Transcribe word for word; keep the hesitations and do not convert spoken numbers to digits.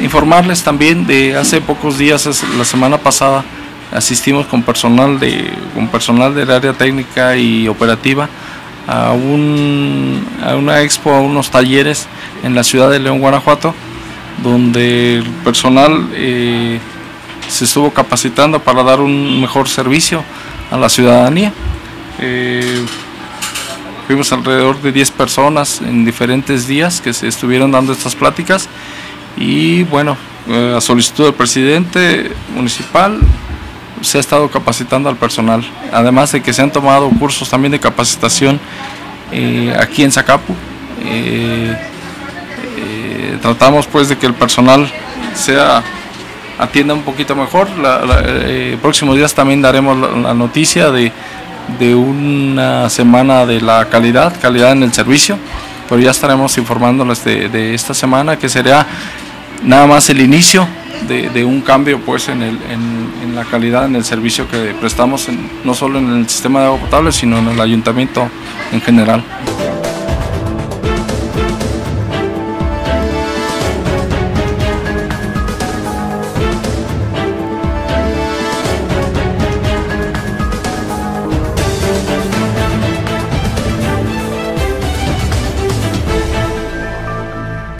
informarles también de hace pocos días, la semana pasada, asistimos con personal, de, con personal del área técnica y operativa a, un, a una expo, a unos talleres en la ciudad de León, Guanajuato, donde el personal eh, se estuvo capacitando para dar un mejor servicio a la ciudadanía. Eh, fuimos alrededor de diez personas en diferentes días que se estuvieron dando estas pláticas y bueno, eh, a solicitud del presidente municipal se ha estado capacitando al personal, además de que se han tomado cursos también de capacitación eh, aquí en Zacapu. Eh, eh, tratamos pues de que el personal sea atienda un poquito mejor. La, la, eh, próximos días también daremos la, la noticia de, de una semana de la calidad, calidad en el servicio, pero ya estaremos informándoles de, de esta semana, que será nada más el inicio de, de un cambio pues en, el, en, en la calidad en el servicio que prestamos, en, no solo en el sistema de agua potable, sino en el ayuntamiento en general.